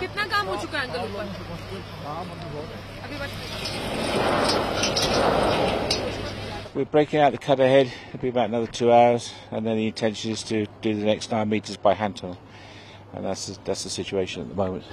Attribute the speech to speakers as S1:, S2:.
S1: कितना काम हो चुका है अंकल ऊपर? अभी बस
S2: we're breaking out the cut ahead. It'll be about another 2 hours, and then the intention is to do the next 9 meters by hand tunnel, and that's the situation at the moment.